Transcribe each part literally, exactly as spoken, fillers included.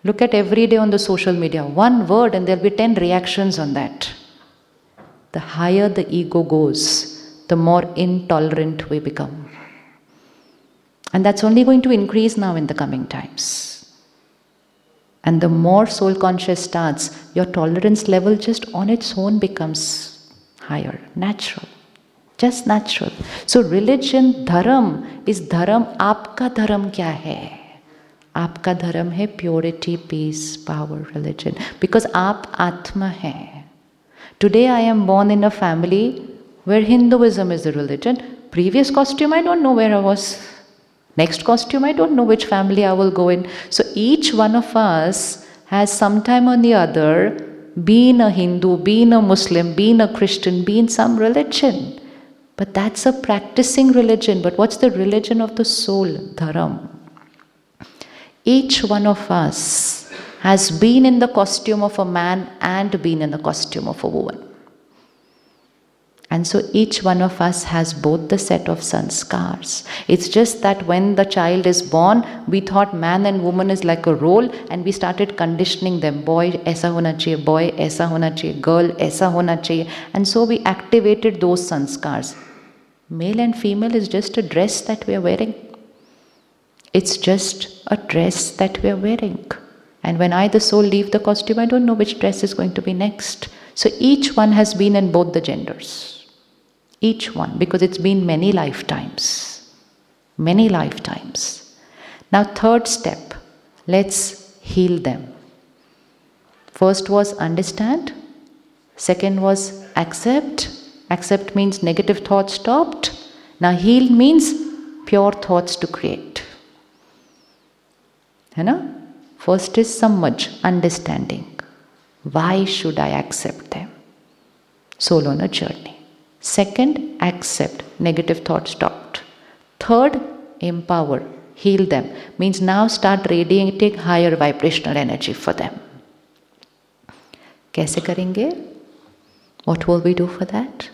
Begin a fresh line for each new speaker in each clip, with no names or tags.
Look at every day on the social media, one word and there'll be ten reactions on that. The higher the ego goes, the more intolerant we become. And that's only going to increase now in the coming times. And the more soul conscious starts, your tolerance level just on its own becomes higher, natural. Just natural. So religion, dharam is dharam. Aapka dharam kya hai? Aapka dharam hai purity, peace, power, religion. Because aap atma hai. Today I am born in a family where Hinduism is the religion. Previous costume, I don't know where I was. Next costume, I don't know which family I will go in. So each one of us has sometime or the other been a Hindu, been a Muslim, been a Christian, been some religion. But that's a practicing religion. But what's the religion of the soul? Dharam. Each one of us has been in the costume of a man and been in the costume of a woman. And so each one of us has both the set of sanskars. It's just that when the child is born, we thought man and woman is like a role and we started conditioning them. Boy, aisa hona chahiye, boy, aisa hona chahiye, girl, aisa hona chahiye. And so we activated those sanskars. Male and female is just a dress that we are wearing. It's just a dress that we are wearing. And when I, the soul, leave the costume, I don't know which dress is going to be next. So each one has been in both the genders. Each one, because it's been many lifetimes. Many lifetimes. Now third step, let's heal them. First was understand. Second was accept. Accept means negative thoughts stopped. Now heal means pure thoughts to create. है ना? First is samajh, understanding. Why should I accept them? Soul on a journey. Second, accept. Negative thought stopped. Third, empower. Heal them. Means now start radiating higher vibrational energy for them. कैसे करेंगे? What will we do for that?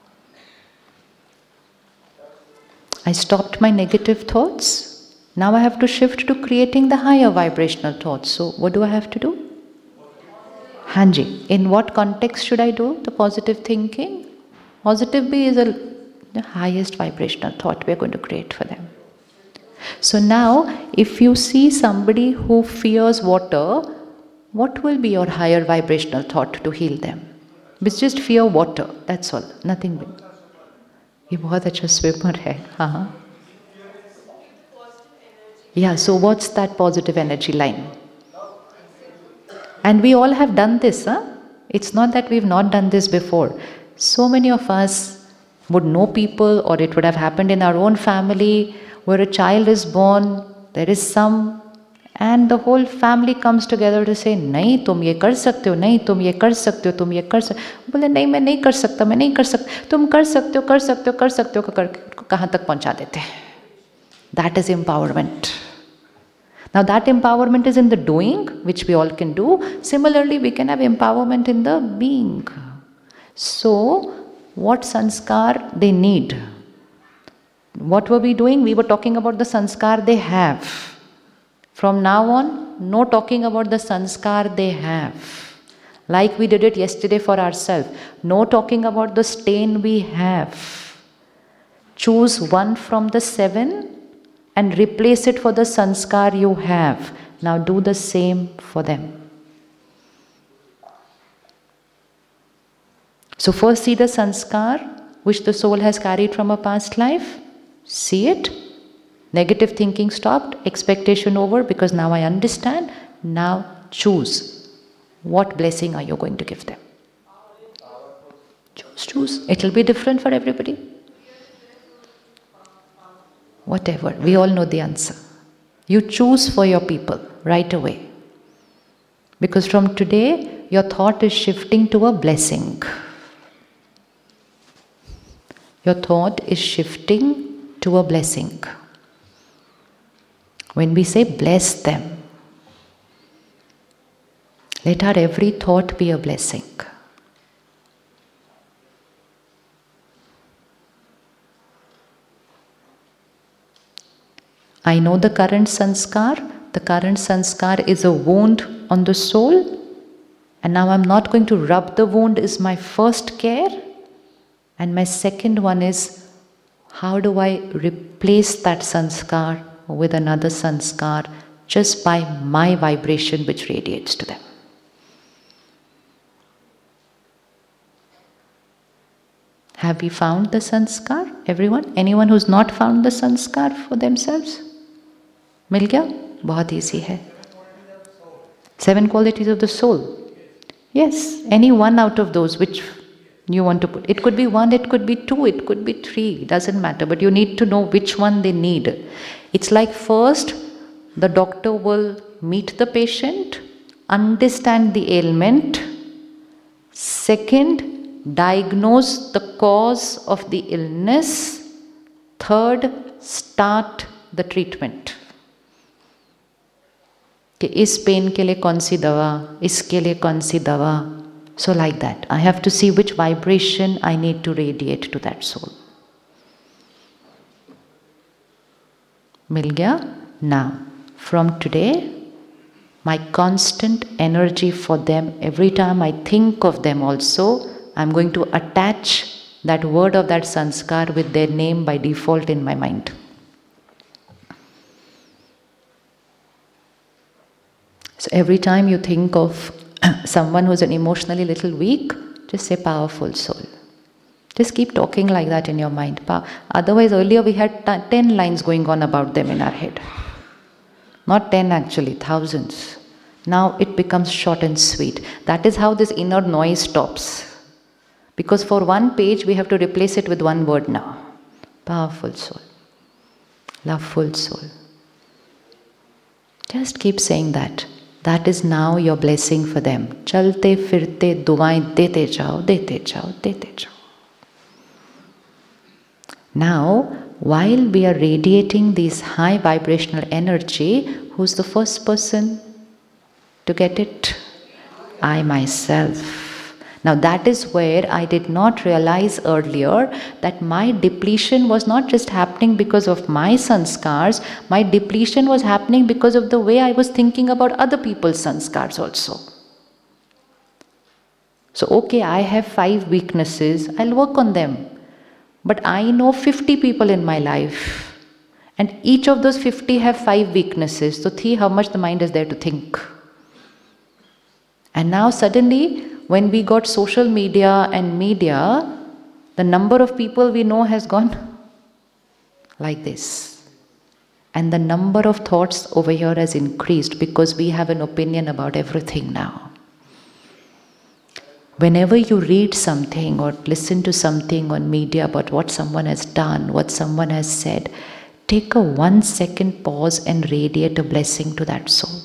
I stopped my negative thoughts. Now I have to shift to creating the higher vibrational thoughts. So what do I have to do? Hanji. In what context should I do the positive thinking? Positive B is a, the highest vibrational thought we are going to create for them. So now, if you see somebody who fears water, what will be your higher vibrational thought to heal them? It's just fear water, that's all, nothing big. ये बहुत अच्छा swimmer है, हाँ. Yeah, so what's that positive energy line? And we all have done this, huh? It's not that we've not done this before. So many of us would know people, or it would have happened in our own family, where a child is born, there is some, and the whole family comes together to say, नहीं तुम ये कर सकते हो, नहीं तुम ये कर सकते हो, तुम ये कर सकते हो. बोले नहीं मैं नहीं कर सकता, मैं नहीं कर सकता. तुम कर सकते हो, कर सकते हो, कर सकते हो, कर कहाँ तक पहुँचा देते हैं. That is empowerment. Now that empowerment is in the doing, which we all can do. Similarly, we can have empowerment in the being. So, what sanskar they need? What were we doing? We were talking about the sanskar they have. From now on, no talking about the sanskar they have. Like we did it yesterday for ourselves. No talking about the stain we have. Choose one from the seven and replace it for the sanskar you have. Now do the same for them. So first see the sanskar which the soul has carried from a past life. See it. Negative thinking stopped. Expectation over because now I understand. Now choose. What blessing are you going to give them? Choose, choose. It will be different for everybody. Whatever. We all know the answer. You choose for your people right away. Because from today, your thought is shifting to a blessing. Your thought is shifting to a blessing. When we say bless them, let our every thought be a blessing. I know the current sanskar, the current sanskar is a wound on the soul, and now I'm not going to rub the wound is my first care. And my second one is, how do I replace that sanskar with another sanskar just by my vibration which radiates to them. Have we found the sanskar? Everyone? Anyone who's not found the sanskar for themselves? Mil gaya? Bahut easy hai. Seven qualities of the soul. Yes, any one out of those which you want to put. It could be one, it could be two, it could be three, doesn't matter, but you need to know which one they need. It's like first, the doctor will meet the patient, understand the ailment. Second, diagnose the cause of the illness. Third, start the treatment. कि इस pen के लिए कौन सी दवा, इसके लिए कौन सी दवा. So like that, I have to see which vibration I need to radiate to that soul. Mil gaya? Now, from today, my constant energy for them, every time I think of them also, I'm going to attach that word of that sanskar with their name by default in my mind. So every time you think of someone who's an emotionally little weak, just say powerful soul. Just keep talking like that in your mind. Otherwise, earlier we had ten lines going on about them in our head. Not ten actually, thousands. Now it becomes short and sweet. That is how this inner noise stops. Because for one page, we have to replace it with one word now. Powerful soul. Loveful soul. Just keep saying that. That is now your blessing for them. Chalte firte duaएं dete jao, dete jao, dete jao. Now, while we are radiating this high vibrational energy, who's the first person to get it? I myself. Now that is where I did not realize earlier that my depletion was not just happening because of my sanskars, my depletion was happening because of the way I was thinking about other people's sanskars also. So okay, I have five weaknesses, I'll work on them. But I know fifty people in my life, and each of those fifty have five weaknesses. So see how much the mind is there to think. And now suddenly, when we got social media and media, the number of people we know has gone like this. And the number of thoughts over here has increased because we have an opinion about everything now. Whenever you read something or listen to something on media about what someone has done, what someone has said, take a one second pause and radiate a blessing to that soul.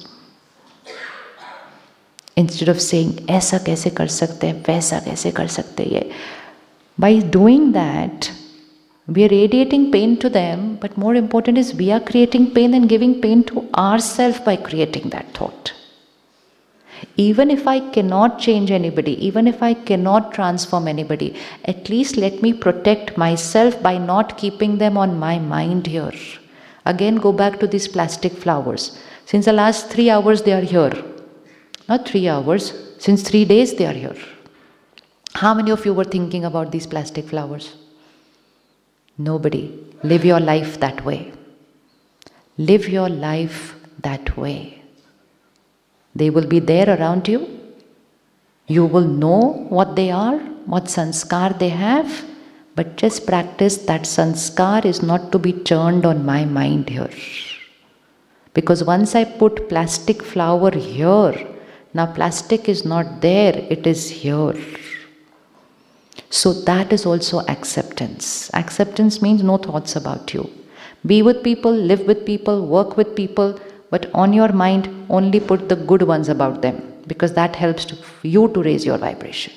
Instead of saying, ऐसा कैसे कर सकते हैं, वैसा कैसे कर सकते हैं. By doing that, we are radiating pain to them, but more important is we are creating pain and giving pain to ourselves by creating that thought. Even if I cannot change anybody, even if I cannot transform anybody, at least let me protect myself by not keeping them on my mind here. Again, go back to these plastic flowers. Since the last three hours they are here. Not three hours, since three days they are here. How many of you were thinking about these plastic flowers? Nobody. Live your life that way. Live your life that way. They will be there around you. You will know what they are, what sanskar they have, but just practice that sanskar is not to be turned on my mind here. Because once I put plastic flower here, now plastic is not there, it is here. So that is also acceptance. Acceptance means no thoughts about you. Be with people, live with people, work with people, but on your mind only put the good ones about them, because that helps to, you to raise your vibration.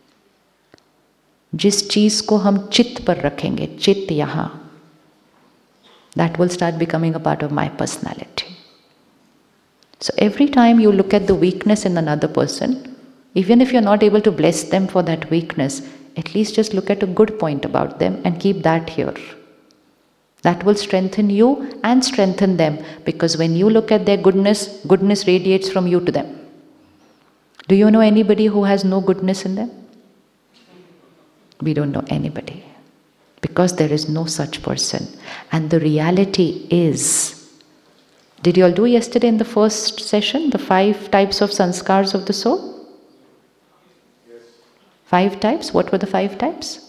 जिस चीज को हम चित्त पर रखेंगे, चित्त यहाँ, that will start becoming a part of my personality. So every time you look at the weakness in another person, even if you're not able to bless them for that weakness, at least just look at a good point about them and keep that here. That will strengthen you and strengthen them, because when you look at their goodness, goodness radiates from you to them. Do you know anybody who has no goodness in them? We don't know anybody, because there is no such person. And the reality is, did you all do yesterday in the first session, the five types of sanskars of the soul? Yes. Five types? What were the five types?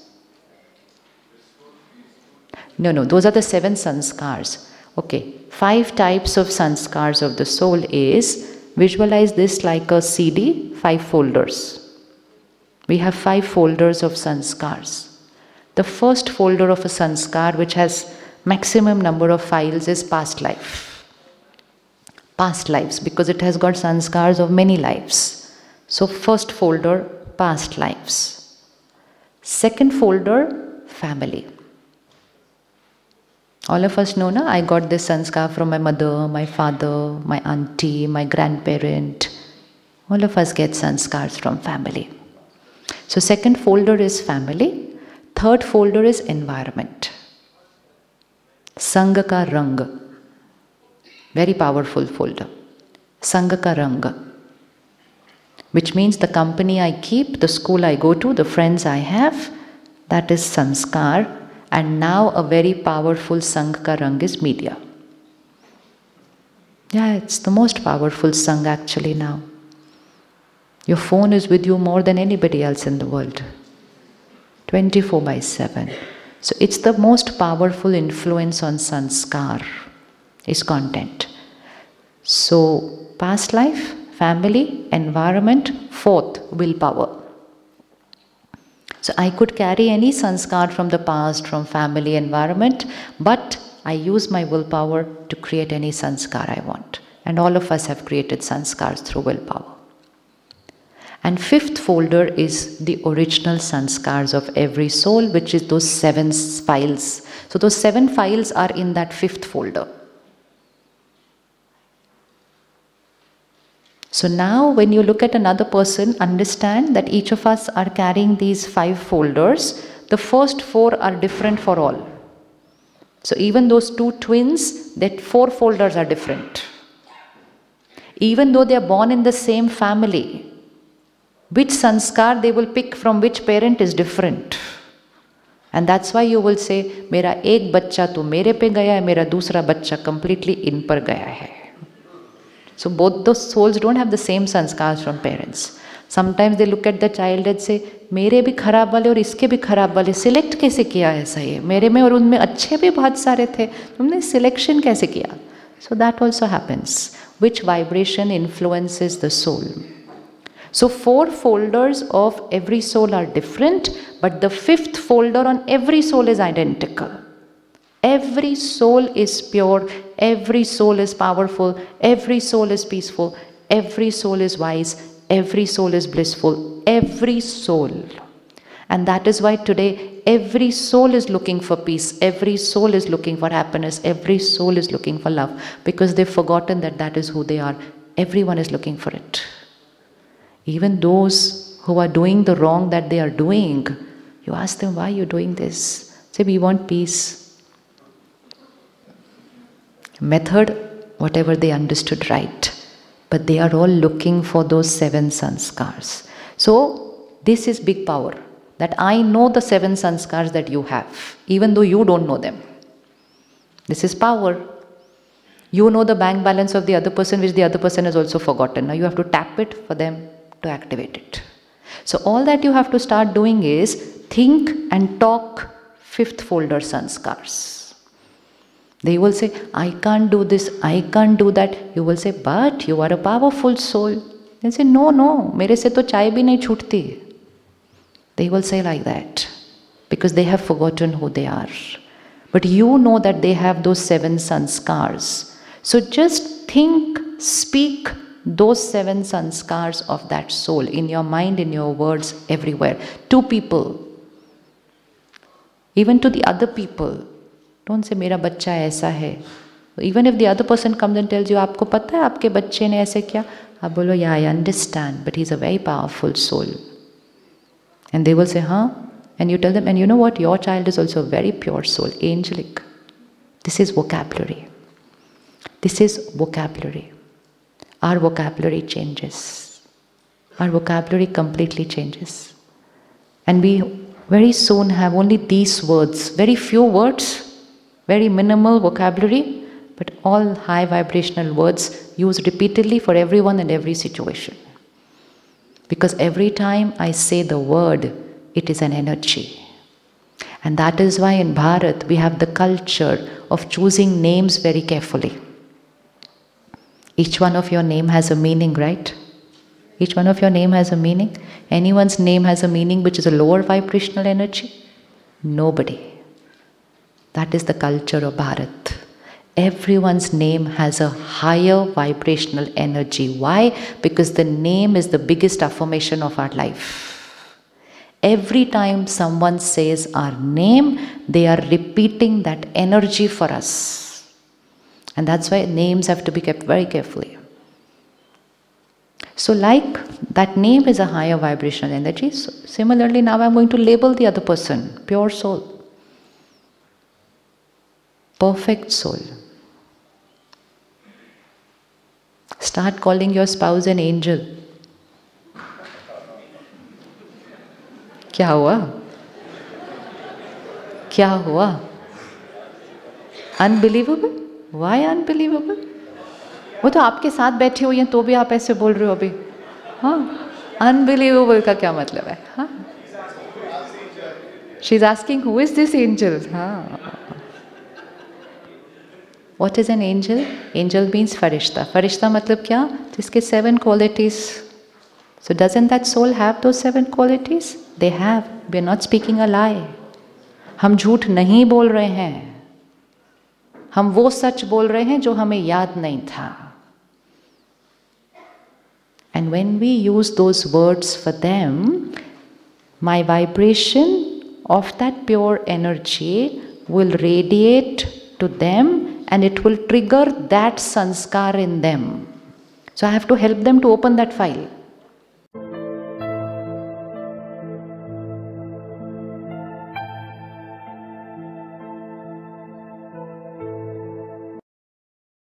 No, no, those are the seven sanskars. Okay, five types of sanskars of the soul is, visualize this like a C D, five folders. We have five folders of sanskars. The first folder of a sanskar, which has maximum number of files, is past life. Past lives, because it has got sanskars of many lives. So first folder, past lives. Second folder, family. All of us know, na, I got this sanskar from my mother, my father, my auntie, my grandparent. All of us get sanskars from family. So second folder is family. Third folder is environment. Sangha ka rang. Very powerful folder. Sangha ka rang. Which means the company I keep, the school I go to, the friends I have, that is sanskar. And now a very powerful Sangha ka rang is media. Yeah, it's the most powerful Sangha actually now. Your phone is with you more than anybody else in the world. twenty-four by seven. So it's the most powerful influence on sanskar, is content. So past life, family, environment, fourth, willpower. So I could carry any sanskar from the past, from family, environment, but I use my willpower to create any sanskar I want. And all of us have created sanskars through willpower. And fifth folder is the original sanskars of every soul, which is those seven files. So those seven files are in that fifth folder. So now when you look at another person, understand that each of us are carrying these five folders. The first four are different for all. So even those two twins, that four folders are different. Even though they are born in the same family, which sanskar they will pick from which parent is different. And that's why you will say, Mera ek bachcha to mere pe gaya hai, mera dusra bachcha completely in par gaya hai. So both those souls don't have the same sanskars from parents. Sometimes they look at the child and say, मेरे भी खराब वाले और इसके भी खराब वाले select कैसे किया ऐसा ये मेरे में और उनमें अच्छे भी बहुत सारे थे तुमने सिलेक्शन कैसे किया? So that also happens. Which vibration influences the soul? So four folders of every soul are different, but the fifth folder on every soul is identical. Every soul is pure, every soul is powerful, every soul is peaceful, every soul is wise, every soul is blissful, every soul. And that is why today every soul is looking for peace, every soul is looking for happiness, every soul is looking for love, because they've forgotten that that is who they are. Everyone is looking for it. Even those who are doing the wrong that they are doing, you ask them, why are you doing this? Say, we want peace. Method, whatever they understood right. But they are all looking for those seven sanskars. So, this is big power. That I know the seven sanskars that you have, even though you don't know them. This is power. You know the bank balance of the other person, which the other person has also forgotten. Now you have to tap it for them to activate it. So all that you have to start doing is think and talk fifth folder sanskars. They will say, I can't do this, I can't do that. You will say, but you are a powerful soul. They say, no, no, mere se to chai bhi nahi chhutti. They will say like that, because they have forgotten who they are. But you know that they have those seven sanskars. So just think, speak those seven sanskars of that soul in your mind, in your words, everywhere. To people, even to the other people. Don't say, मेरा बच्चा ऐसा है. Even if the other person comes and tells you, आपको पता है आपके बच्चे ने ऐसे किया? आप बोलो, yeah, I understand, but he's a very powerful soul. And they will say, huh? And you tell them, and you know what? Your child is also a very pure soul, angelic. This is vocabulary. This is vocabulary. Our vocabulary changes. Our vocabulary completely changes. And we very soon have only these words, very few words, very minimal vocabulary, but all high vibrational words used repeatedly for everyone and every situation. Because every time I say the word, it is an energy. And that is why in Bharat we have the culture of choosing names very carefully. Each one of your name has a meaning, right? Each one of your name has a meaning. Anyone's name has a meaning which is a lower vibrational energy? Nobody. That is the culture of Bharat. Everyone's name has a higher vibrational energy. Why? Because the name is the biggest affirmation of our life. Every time someone says our name, they are repeating that energy for us. And that's why names have to be kept very carefully. So like that name is a higher vibrational energy, so similarly now I'm going to label the other person, pure soul, perfect soul. Start calling your spouse an angel. क्या हुआ? क्या हुआ? Unbelievable? Why unbelievable? वो तो आपके साथ बैठे हुए हैं तो भी आप ऐसे बोल रहे हो अभी. हाँ, unbelievable का क्या मतलब है? हाँ. She's asking who is this angel? हाँ. What is an angel? Angel means farishta. Farishta मतलब क्या? जिसके seven qualities. So doesn't that soul have those seven qualities? They have. We are not speaking a lie. हम झूठ नहीं बोल रहे हैं. हम वो सच बोल रहे हैं जो हमें याद नहीं था. And when we use those words for them, my vibration of that pure energy will radiate to them and it will trigger that sanskar in them. So I have to help them to open that file.